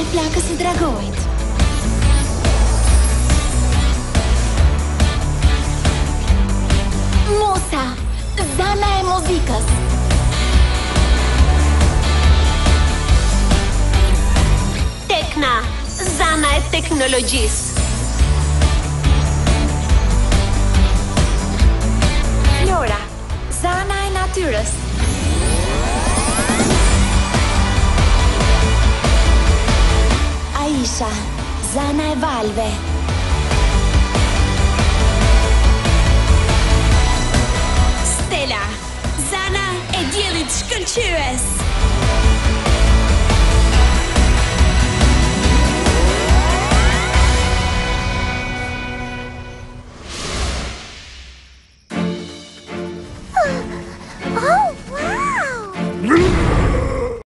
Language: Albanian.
plakës së dragojt. Musa, zana e muzikës. Tekna, zana e teknologjisë. Flora, zana e natyrës. Aisha, zana e valve. Stella, zana e diellit shkëlqyes.